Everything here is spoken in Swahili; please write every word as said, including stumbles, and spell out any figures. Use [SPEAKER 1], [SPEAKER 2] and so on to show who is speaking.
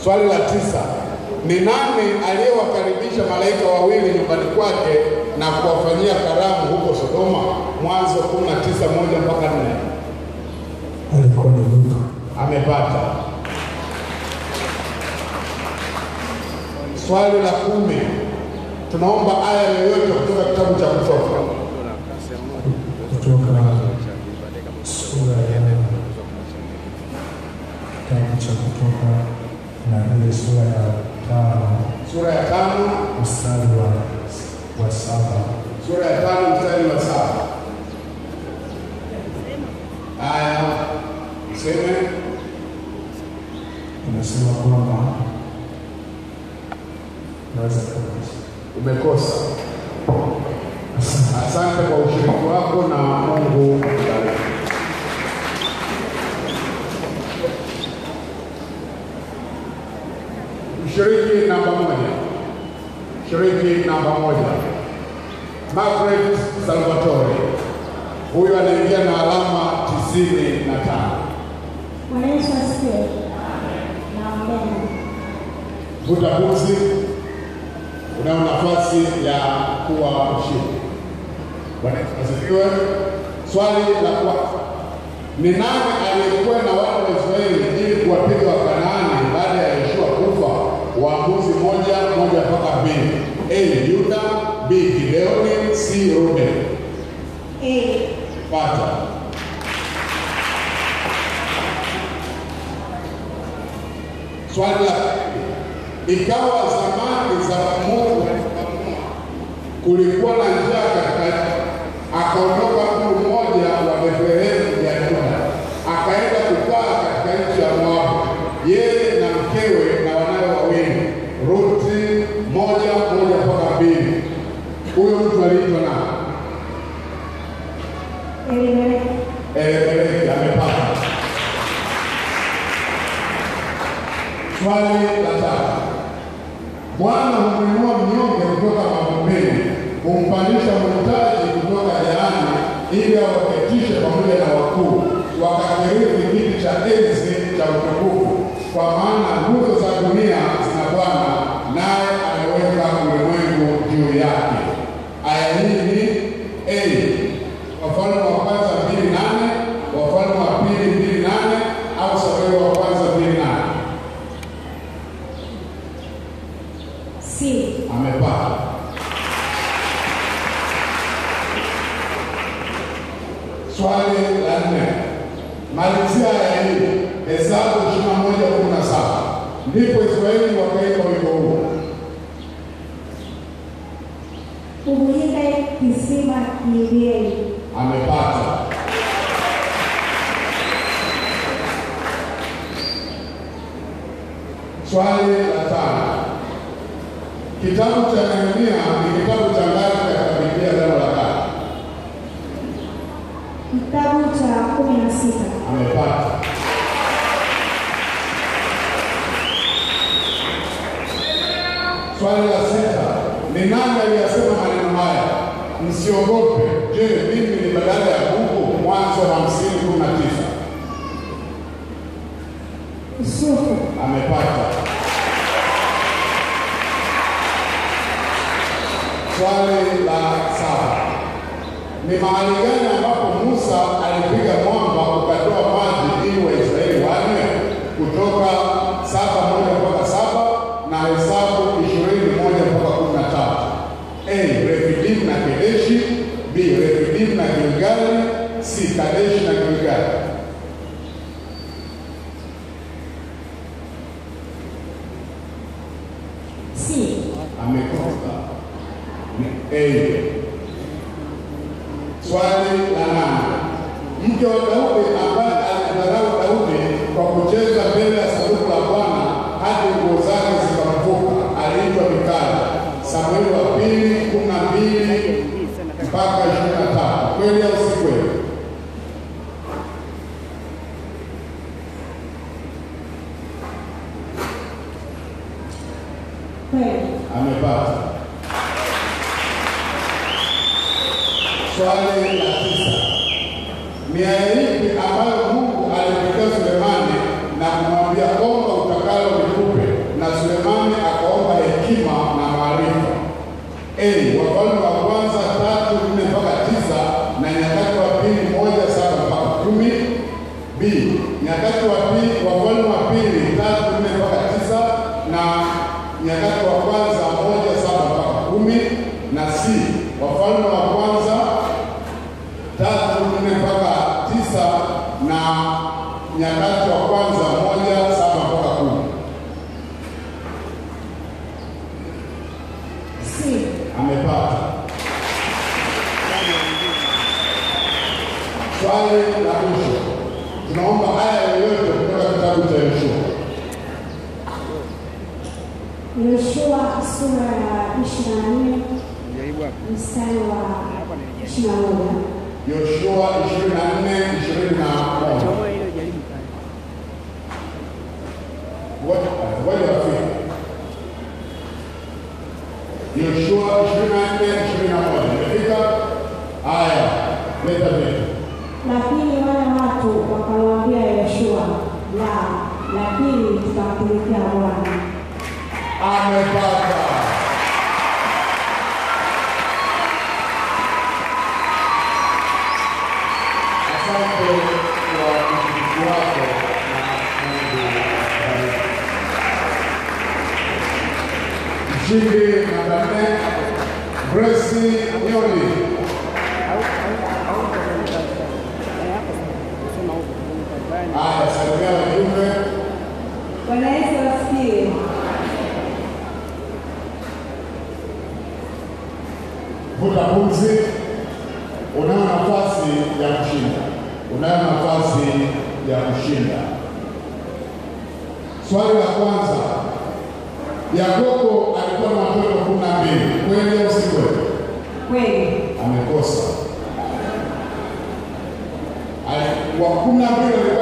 [SPEAKER 1] Swali la tisa. Ni nani aliyewakaribisha malaika wawili nyumbani kwake na kuwafanyia karamu huko Sodoma? Mwanzo kumi na tisa moja mpaka nne.
[SPEAKER 2] Alikuwa ni Lutu.
[SPEAKER 1] Amepata. Swali la kumi. Tunaomba aya yoyote kutoka kitabu cha Kutoka.
[SPEAKER 2] Kutoka sura ya kitabu cha Kutoka na ile sura ya tano.
[SPEAKER 1] Sura ya tano
[SPEAKER 2] mstari wa, wa saba.
[SPEAKER 1] Sura ya tano mstari wa saba. Aya sema
[SPEAKER 2] inasema kwamba naweza kukosa.
[SPEAKER 1] Umekosa. Asante kwa ushiriki wako na Mungu akubariki. Mshiriki namba moja. Mshiriki namba moja. Margaret Salvatore. Huyu anaingia na alama tisini na tano.
[SPEAKER 3] Bwana Yesu asifiwe. Naombeni.
[SPEAKER 1] Vuta pumzi. Una nafasi ya kuwa mshindi. Bwana Yesu asifiwe. Swali la kwanza. Ni nani aliyekuwa na wana wa Israeli ili kuwapiga Wakanaani baada ya Yoshua kufa? Waamuzi moja moja mpaka mbili. A. Yuda, B. Gideoni, C. Ruben.
[SPEAKER 3] A.
[SPEAKER 1] Pata. Swali la ikawa zamani za Mungu kulikuwa na njaa katika, akaondoka mtu mmoja wa Bethlehemu ya Yuda, akaenda kukaa katika nchi ya Moabu, yeye na mkewe na wanawe wawili. Ruti moja moja mpaka mbili. Huyo mtu aliitwa nani?
[SPEAKER 3] Elimeleki.
[SPEAKER 1] Elimeleki. Amepata. Swali la tatu. Bwana humwinua mnyonge kutoka mavumbini, humpandisha mhitaji kutoka jehanamu, ili awaketishe pamoja na wakuu, wakakirithi kiti cha enzi cha utukufu. Kwa maana nguzo za dunia zina Bwana, naye ameweka ulimwengu juu yake. Aya hii ni A. Wafalme wa kwanza mbili nane, Wafalme wa pili mbili nane, au Samueli wa kwanza mbili nane.
[SPEAKER 3] C.
[SPEAKER 1] Amepata. Swali la nne. Malizia ya hii. Hesabu ishirini na moja kumi na saba. Ndipo Israeli wakaimba wimbo huu.
[SPEAKER 3] Ubulike kisima Gibeoni.
[SPEAKER 1] Amepata. Swali la tano. Kitabu cha Nehemia ni kitabu cha ngapi katika Biblia Agano la Kale?
[SPEAKER 3] Kitabu cha kumi na sita.
[SPEAKER 1] Amepata. Swali la sita. Ni nani aliyesema maneno haya? Msiogope. Je, mimi ni badala ya Mungu? Mwanzo hamsini kumi na tisa.
[SPEAKER 3] Yusufu.
[SPEAKER 1] Amepata. Swali la saba. Ni mahali gani ambapo Musa alipiga mwamba ukatoa maji ili Waisraeli wanywe? Kutoka saba moja mpaka saba na Hesabu ishirini moja mpaka kumi na tatu. A. Refidim na Kedeshi. B. Refidim na Gilgali. C. Kadeshi na Gilgali.
[SPEAKER 3] C.
[SPEAKER 1] Amekosa. A. Swali la nane. Mke wa Daudi ambaye alimdharau Daudi kwa kucheza mbele ya sanduku la Bwana hadi nguo zake zikamvuka aliitwa Mikali. Samueli wa pili kumi na mbili mpaka ishirini na tatu. Kweli au si kweli?
[SPEAKER 3] Kweli.
[SPEAKER 1] Amepata. Swali la tisa. Ni aya ipi ambayo Mungu alimtokea Sulemani na kumwambia omba utakalo nikupe, B. Nyakati wa pili, Wafalme wa pili tatu nne mpaka tisa na Nyakati wa kwanza moja saba mpaka kumi na C. Wafalme wa kwanza tatu nne mpaka tisa na Nyakati wa kwanza moja saba mpaka kumi.
[SPEAKER 3] C.
[SPEAKER 1] Amepata. Swali la mwisho. Tunaomba haya yoyote kutoka kitabu cha Yoshua.
[SPEAKER 3] Yoshua sura ya ishirini na nne mstari wa ishirini na moja.
[SPEAKER 1] Yoshua ishirini na nne ishirini na moja. Ngoja wafike. Yoshua ishirini na nne ishirini na moja. Imefika? Haya, leta vitu.
[SPEAKER 3] Lakini wale watu wakamwambia Yoshua, la, lakini tutamtumikia Bwana.
[SPEAKER 1] Amepata. Asante kwa ushiriki wako na Mungu awabariki. Mshindi namba nne, Grace Nyoni. Haya, salimia wajumbe.
[SPEAKER 3] Bwana Yesu asifiwe.
[SPEAKER 1] Vuta pumzi. Unayo nafasi ya kushinda. Unayo nafasi ya kushinda. Swali la kwanza. Yakobo alikuwa na watoto kumi na mbili. Kweli au si kweli?
[SPEAKER 3] Kweli.
[SPEAKER 1] Amekosa. Wa kumi na mbili